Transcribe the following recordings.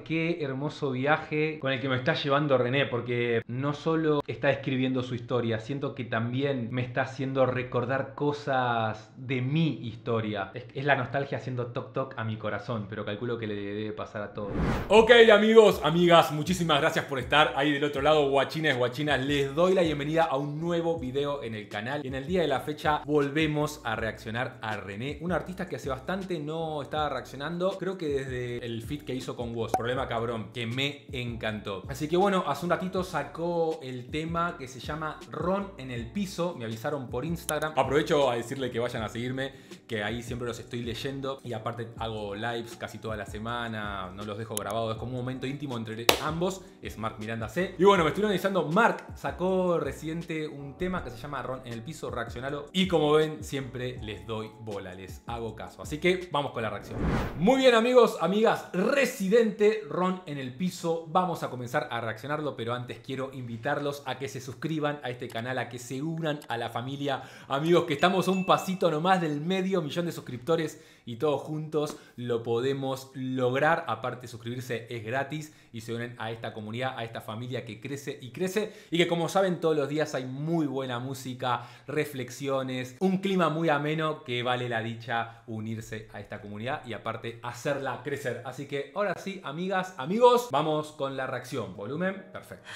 Qué hermoso viaje con el que me está llevando René, porque no solo está escribiendo su historia, siento que también me está haciendo recordar cosas de mi historia. Es la nostalgia haciendo toc toc a mi corazón, pero calculo que le debe pasar a todos. Ok, amigos, amigas, muchísimas gracias por estar ahí del otro lado, guachines, guachinas. Les doy la bienvenida a un nuevo video en el canal. Y en el día de la fecha volvemos a reaccionar a René, un artista que hace bastante no estaba reaccionando. Creo que desde el feat que hizo con Woz, Problema Cabrón, que me encantó. Así que bueno, hace un ratito sacó el tema que se llama Ron en el piso. Me avisaron por Instagram. Aprovecho a decirle que vayan a seguirme, que ahí siempre los estoy leyendo. Y aparte hago lives casi toda la semana, no los dejo grabados. Es como un momento íntimo entre ambos. Es Mark Miranda C. Y bueno, me estoy analizando. Mark sacó reciente un tema que se llama Ron en el piso, reaccionalo. Y como ven, siempre les doy bola, les hago caso. Así que vamos con la reacción. Muy bien, amigos, amigas, Residente, Ron en el piso. Vamos a comenzar a reaccionarlo, pero antes quiero invitarlos a que se suscriban a este canal, a que se unan a la familia. Amigos, que estamos a un pasito nomás del medio millón de suscriptores y todos juntos lo podemos lograr. Aparte, suscribirse es gratis y se unen a esta comunidad, a esta familia que crece y crece. Y que, como saben, todos los días hay muy buena música, reflexiones, un clima muy ameno que vale la dicha unirse a esta comunidad y aparte hacerla crecer. Así que ahora sí, amigas, amigos, vamos con la reacción. Volumen, perfecto.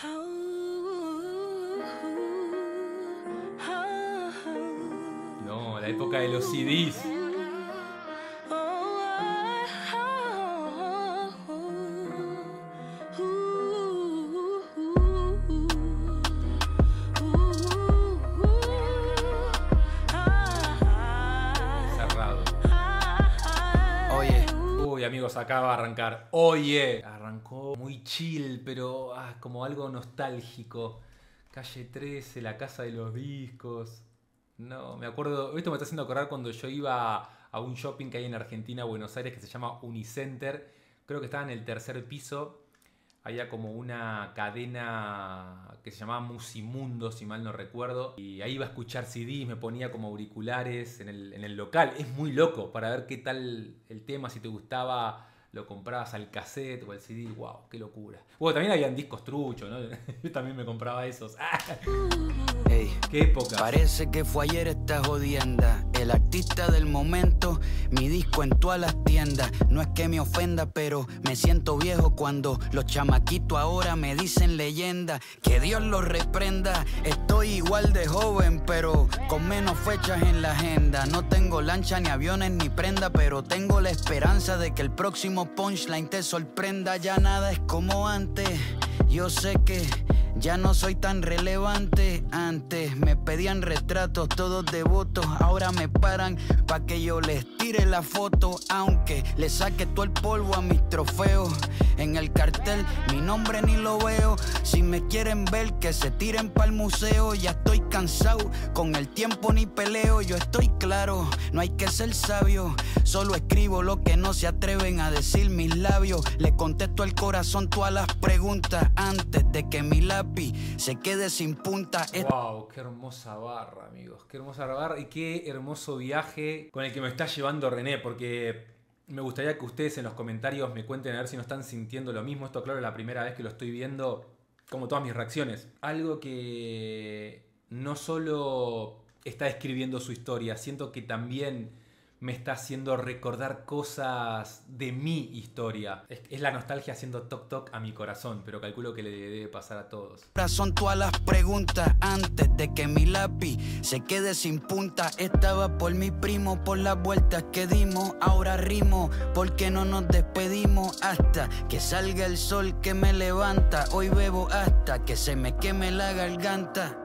No, la época de los CDs. Amigos, acá va a arrancar. Oye, arrancó muy chill, pero como algo nostálgico. Calle 13, la casa de los discos. No, me acuerdo. Esto me está haciendo acordar cuando yo iba a un shopping que hay en Argentina, Buenos Aires, que se llama Unicenter. Creo que estaba en el tercer piso. Había como una cadena que se llamaba Musimundo, si mal no recuerdo. Y ahí iba a escuchar CDs, me ponía como auriculares en el local. Es muy loco para ver qué tal el tema, si te gustaba, lo comprabas al cassette o al CD. ¡Wow! ¡Qué locura! Bueno, también habían discos truchos, ¿no? Yo también me compraba esos. Ey, ¡qué época! Parece que fue ayer esta jodienda. El artista del momento, mi disco en todas las tiendas. No es que me ofenda, pero me siento viejo cuando los chamaquitos ahora me dicen leyenda. Que Dios los reprenda. Estoy igual de joven, pero con menos fechas en la agenda. No tengo lancha, ni aviones, ni prenda, pero tengo la esperanza de que el próximo punchline te sorprenda. Ya nada es como antes. Yo sé que ya no soy tan relevante. Antes me pedían retratos todos devotos. Ahora me paran pa' que yo les tire la foto. Aunque le saque todo el polvo a mis trofeos. En el cartel mi nombre ni lo veo. Si me quieren ver que se tiren pa'l museo. Ya estoy cansado, con el tiempo ni peleo. Yo estoy claro, no hay que ser sabio. Solo escribo lo que no se atreven a decir mis labios. Le contesto al corazón todas las preguntas antes de que mi lápiz se quede sin punta. Wow, qué hermosa barra, amigos. Qué hermosa barra y qué hermoso viaje con el que me está llevando René, porque me gustaría que ustedes en los comentarios me cuenten a ver si no están sintiendo lo mismo. Esto, claro, es la primera vez que lo estoy viendo, como todas mis reacciones. Algo que no solo está escribiendo su historia, siento que también me está haciendo recordar cosas de mi historia. Es la nostalgia haciendo toc toc a mi corazón, pero calculo que le debe pasar a todos. Son todas las preguntas antes de que mi lápiz se quede sin punta. Estaba por mi primo, por las vueltas que dimos. Ahora rimo, porque no nos despedimos hasta que salga el sol que me levanta. Hoy bebo hasta que se me queme la garganta.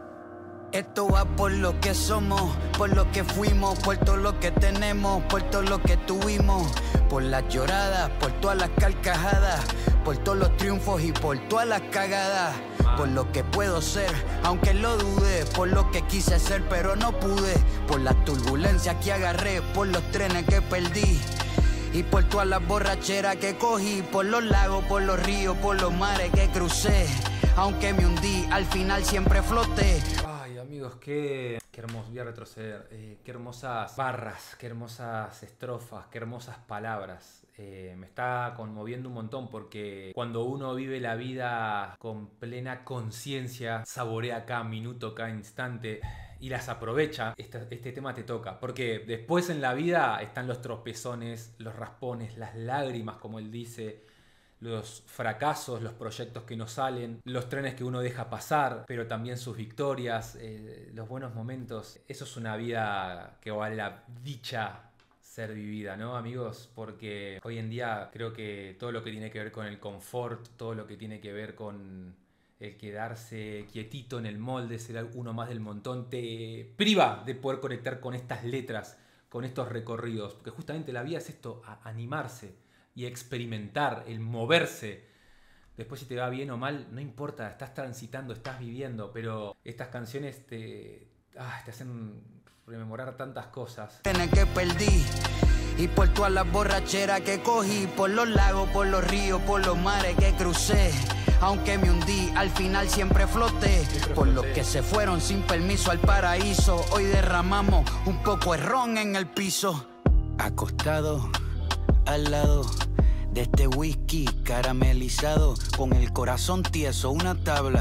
Esto va por lo que somos, por lo que fuimos, por todo lo que tenemos, por todo lo que tuvimos, por las lloradas, por todas las carcajadas, por todos los triunfos y por todas las cagadas, por lo que puedo ser, aunque lo dudé, por lo que quise ser pero no pude, por las turbulencias que agarré, por los trenes que perdí. Y por todas las borracheras que cogí, por los lagos, por los ríos, por los mares que crucé. Aunque me hundí, al final siempre floté. Ay, amigos, qué Qué hermoso, voy a retroceder. Qué hermosas barras, qué hermosas estrofas, qué hermosas palabras. Me está conmoviendo un montón porque cuando uno vive la vida con plena conciencia, saborea cada minuto, cada instante y las aprovecha, este tema te toca. Porque después en la vida están los tropezones, los raspones, las lágrimas, como él dice, los fracasos, los proyectos que no salen, los trenes que uno deja pasar, pero también sus victorias, los buenos momentos. Eso es una vida que vale la dicha ser vivida, ¿no, amigos? Porque hoy en día creo que todo lo que tiene que ver con el confort, todo lo que tiene que ver con el quedarse quietito en el molde, ser uno más del montón, te priva de poder conectar con estas letras, con estos recorridos. Porque justamente la vida es esto, animarse y experimentar, el moverse. Después si te va bien o mal, no importa, estás transitando, estás viviendo, pero estas canciones te hacen rememorar tantas cosas. Que perdí y por todas las borracheras que cogí, por los lagos, por los ríos, por los mares que crucé. Aunque me hundí, al final siempre floté. Por los que se fueron sin permiso al paraíso, hoy derramamos un poco de ron en el piso. Acostado al lado de este whisky caramelizado, con el corazón tieso, una tabla,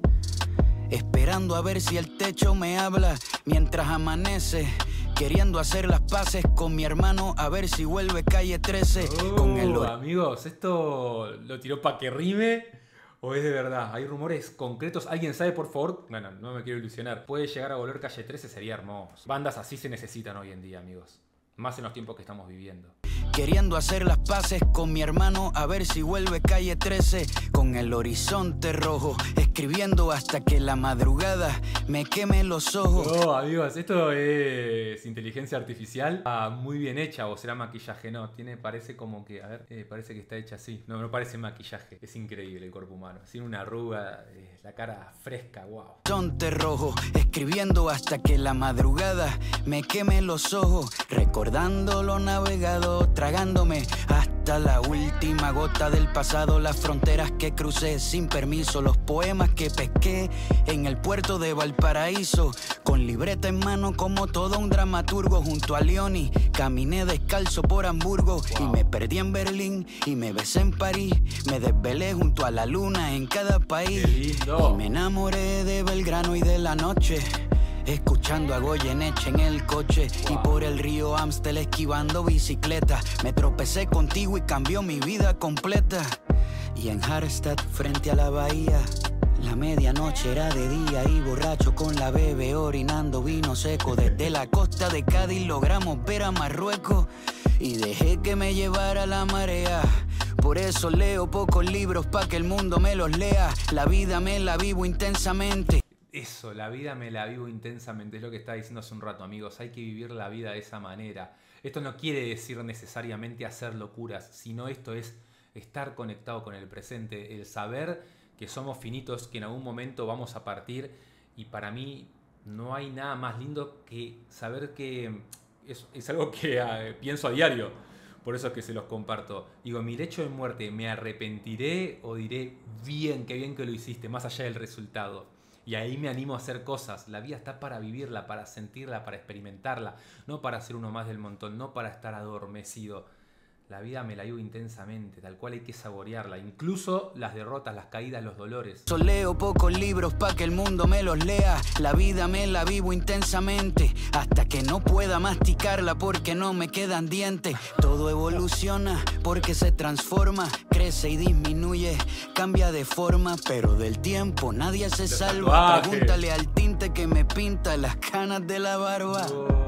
esperando a ver si el techo me habla, mientras amanece, queriendo hacer las paces con mi hermano, a ver si vuelve Calle 13 con el... Amigos, ¿esto lo tiró para que rime o es de verdad? ¿Hay rumores concretos? ¿Alguien sabe, por favor? Bueno, no me quiero ilusionar. ¿Puede llegar a volver Calle 13? Sería hermoso. Bandas así se necesitan hoy en día, amigos. Más en los tiempos que estamos viviendo. Queriendo hacer las paces con mi hermano, a ver si vuelve Calle 13 con el horizonte rojo, escribiendo hasta que la madrugada me queme los ojos. Oh, amigos, esto es inteligencia artificial muy bien hecha, o será maquillaje. No, parece como que, a ver, parece que está hecha así. No parece maquillaje, es increíble el cuerpo humano. Sin una arruga, la cara fresca, wow. Horizonte rojo, escribiendo hasta que la madrugada me queme los ojos, recordando lo navegado, tragándome hasta la última gota del pasado, las fronteras que crucé sin permiso, los poemas que pesqué en el puerto de Valparaíso, con libreta en mano como todo un dramaturgo, junto a Leoni caminé descalzo por Hamburgo, y me perdí en Berlín y me besé en París, me desvelé junto a la luna en cada país, y me enamoré de Belgrano y de la noche, escuchando a Goyeneche en el coche, y por el río Amstel esquivando bicicleta, me tropecé contigo y cambió mi vida completa. Y en Harstad, frente a la bahía, la medianoche era de día, y borracho con la bebé orinando vino seco. Desde la costa de Cádiz logramos ver a Marruecos, y dejé que me llevara la marea. Por eso leo pocos libros pa' que el mundo me los lea. La vida me la vivo intensamente. Eso, la vida me la vivo intensamente, es lo que estaba diciendo hace un rato, amigos. Hay que vivir la vida de esa manera. Esto no quiere decir necesariamente hacer locuras, sino esto es estar conectado con el presente, el saber que somos finitos, que en algún momento vamos a partir. Y para mí no hay nada más lindo que saber que es algo que pienso a diario. Por eso es que se los comparto. Digo, en mi lecho de muerte, ¿me arrepentiré o diré bien, qué bien que lo hiciste, más allá del resultado? Y ahí me animo a hacer cosas. La vida está para vivirla, para sentirla, para experimentarla. No para ser uno más del montón, no para estar adormecido. La vida me la vivo intensamente, tal cual hay que saborearla. Incluso las derrotas, las caídas, los dolores. Leo pocos libros pa' que el mundo me los lea. La vida me la vivo intensamente, hasta que no pueda masticarla porque no me quedan dientes. Todo evoluciona porque se transforma, crece y disminuye, cambia de forma, pero del tiempo nadie se salva. Pregúntale al tinte que me pinta las canas de la barba.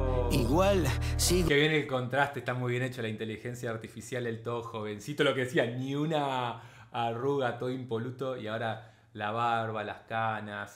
Igual, sí. Qué bien el contraste, está muy bien hecho la inteligencia artificial, el todo jovencito, lo que decía, ni una arruga, todo impoluto, y ahora la barba, las canas,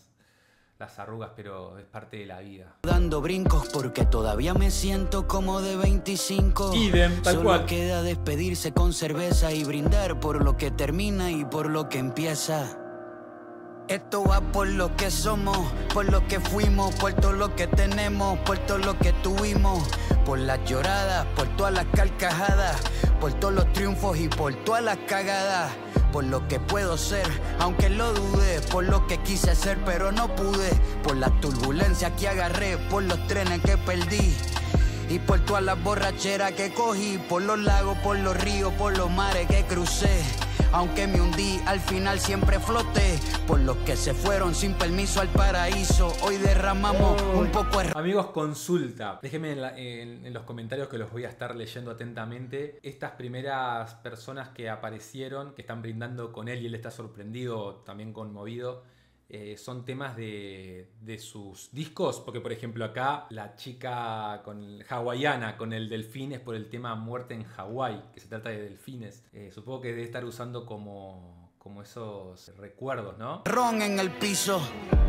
las arrugas, pero es parte de la vida. Dando brincos porque todavía me siento como de 25. Idem, tal Solo cual. Queda despedirse con cerveza y brindar por lo que termina y por lo que empieza. Esto va por lo que somos, por lo que fuimos, por todo lo que tenemos, por todo lo que tuvimos, por las lloradas, por todas las carcajadas, por todos los triunfos y por todas las cagadas, por lo que puedo ser, aunque lo dudé, por lo que quise ser pero no pude, por las turbulencias que agarré, por los trenes que perdí y por todas las borracheras que cogí, por los lagos, por los ríos, por los mares que crucé. Aunque me hundí, al final siempre floté. Por los que se fueron sin permiso al paraíso, hoy derramamos un poco de... Amigos, consulta. Déjenme en los comentarios, que los voy a estar leyendo atentamente. Estas primeras personas que aparecieron, que están brindando con él y él está sorprendido, también conmovido, son temas de sus discos. Porque por ejemplo acá la chica hawaiana con el delfín es por el tema Muerte en Hawái, que se trata de delfines. Supongo que debe estar usando como esos recuerdos, ¿no? Ron en el piso.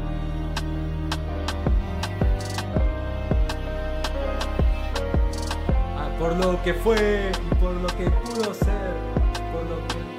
Por lo que fue y por lo que pudo ser, por lo que...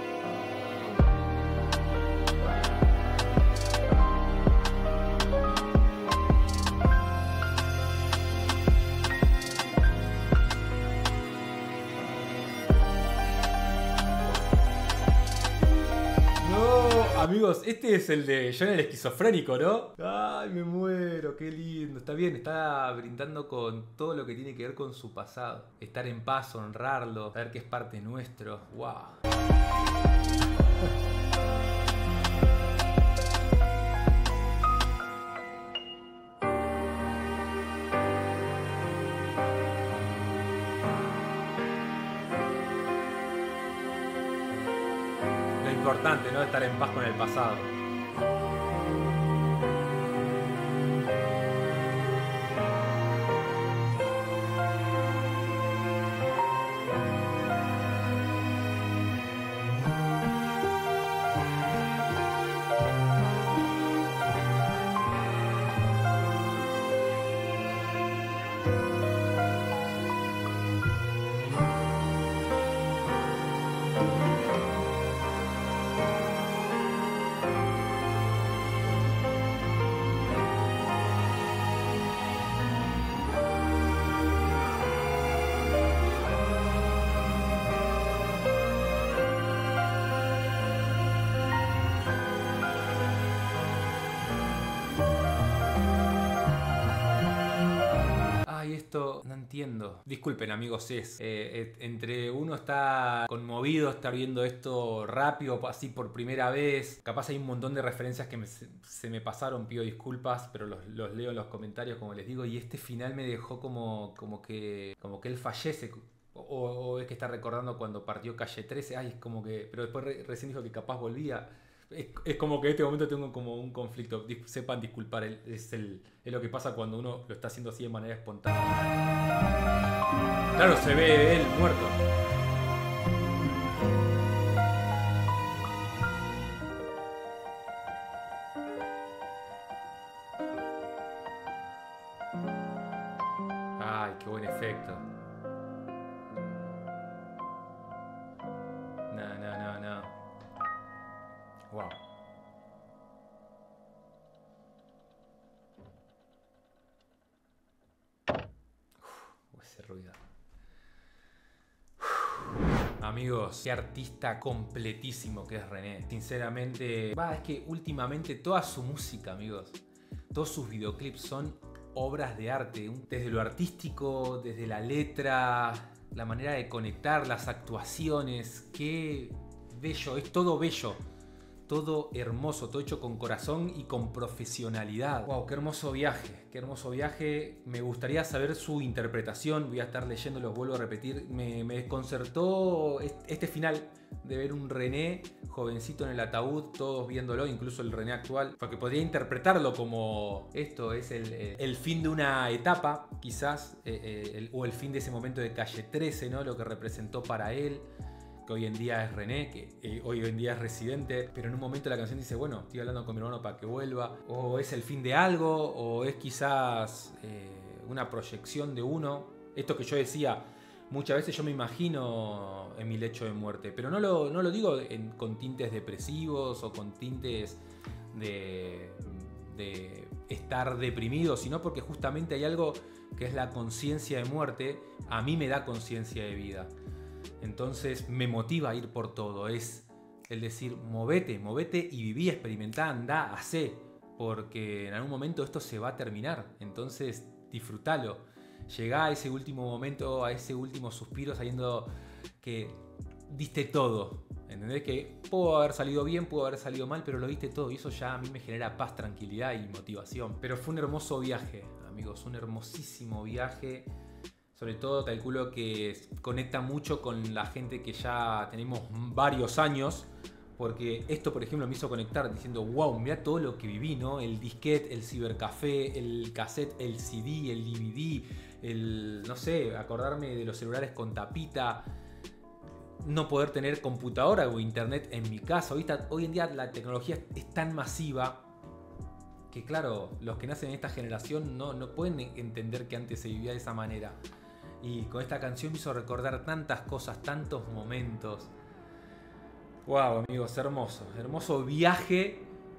Amigos, este es el de John el esquizofrénico, ¿no? Ay, me muero, qué lindo. Está bien, está brindando con todo lo que tiene que ver con su pasado. Estar en paz, honrarlo, saber que es parte nuestro. ¡Wow! Importante, ¿no? Estar en paz con el pasado. No entiendo. Disculpen, amigos, entre uno está conmovido, estar viendo esto rápido, así por primera vez. Capaz hay un montón de referencias que se me pasaron, pido disculpas, pero los leo en los comentarios, como les digo. Y este final me dejó como que él fallece. O es que está recordando cuando partió Calle 13. Ay, es como que... Pero después recién dijo que capaz volvía. Es como que en este momento tengo como un conflicto. Sepan disculpar, es lo que pasa cuando uno lo está haciendo así de manera espontánea. Claro, se ve él muerto. Ay, qué buen efecto. No. Wow. Ese ruido. Amigos, qué artista completísimo que es René. Sinceramente, es que últimamente toda su música, amigos, todos sus videoclips son obras de arte. Desde lo artístico, desde la letra, la manera de conectar, las actuaciones. Qué bello, es todo bello. Todo hermoso, todo hecho con corazón y con profesionalidad. Wow, qué hermoso viaje, qué hermoso viaje. Me gustaría saber su interpretación. Voy a estar leyéndolo, vuelvo a repetir. Me desconcertó este final de ver un René jovencito en el ataúd, todos viéndolo, incluso el René actual, porque podría interpretarlo como esto es el fin de una etapa, quizás, o el fin de ese momento de Calle 13, ¿no? Lo que representó para él, que hoy en día es René, que hoy en día es Residente, pero en un momento la canción dice, bueno, estoy hablando con mi hermano para que vuelva, o es el fin de algo, o es quizás una proyección de uno. Esto que yo decía, muchas veces yo me imagino en mi lecho de muerte, pero no lo digo con tintes depresivos o con tintes de estar deprimido, sino porque justamente hay algo que es la conciencia de muerte. A mí me da conciencia de vida. Entonces me motiva a ir por todo. Es el decir, movete y viví, experimentá, andá, hacé. Porque en algún momento esto se va a terminar. Entonces disfrútalo. Llegá a ese último momento, a ese último suspiro, sabiendo que diste todo. ¿Entendés? Que pudo haber salido bien, pudo haber salido mal, pero lo diste todo. Y eso ya a mí me genera paz, tranquilidad y motivación. Pero fue un hermoso viaje, amigos. Un hermosísimo viaje. Sobre todo calculo que conecta mucho con la gente que ya tenemos varios años. Porque esto, por ejemplo, me hizo conectar diciendo, wow, mira todo lo que viví, ¿no? El disquete, el cibercafé, el cassette, el CD, el DVD, no sé, acordarme de los celulares con tapita. No poder tener computadora o internet en mi casa. Hoy en día la tecnología es tan masiva que, claro, los que nacen en esta generación no pueden entender que antes se vivía de esa manera. Y con esta canción me hizo recordar tantas cosas, tantos momentos. Wow, amigos, hermoso viaje.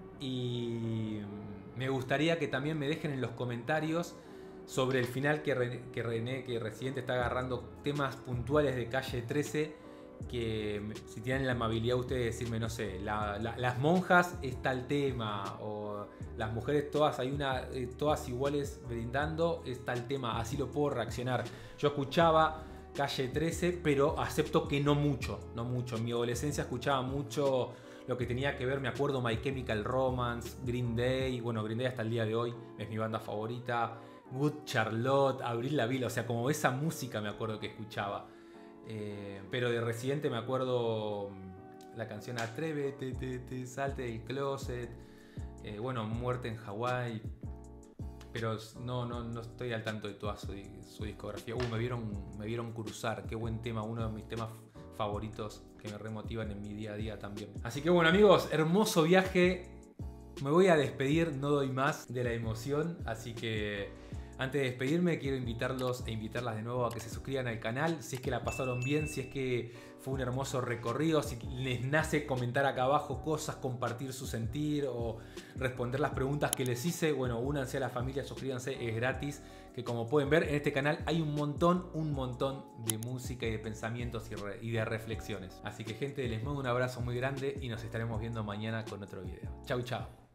Y me gustaría que también me dejen en los comentarios sobre el final que Residente está agarrando temas puntuales de Calle 13. Que si tienen la amabilidad ustedes de decirme, no sé, las monjas es tal tema, o las mujeres todas, todas iguales brindando, es tal tema, así lo puedo reaccionar. Yo escuchaba Calle 13, pero acepto que no mucho. En mi adolescencia escuchaba mucho lo que tenía que ver, me acuerdo, My Chemical Romance, Green Day. Bueno, Green Day hasta el día de hoy es mi banda favorita. Good Charlotte, Avril Lavigne, o sea, como esa música me acuerdo que escuchaba. Pero de Residente me acuerdo la canción Atrévete, salte del closet. Bueno, Muerte en Hawái. Pero no estoy al tanto de toda su discografía. Me vieron cruzar, qué buen tema, uno de mis temas favoritos que me remotivan en mi día a día también. Así que bueno, amigos, hermoso viaje. Me voy a despedir, no doy más de la emoción, así que antes de despedirme quiero invitarlos e invitarlas de nuevo a que se suscriban al canal, si es que la pasaron bien, si es que fue un hermoso recorrido, si les nace comentar acá abajo cosas, compartir su sentir o responder las preguntas que les hice. Bueno, únanse a la familia, suscríbanse, es gratis, que como pueden ver en este canal hay un montón de música y de pensamientos y de reflexiones. Así que gente, les mando un abrazo muy grande y nos estaremos viendo mañana con otro video. Chau, chau.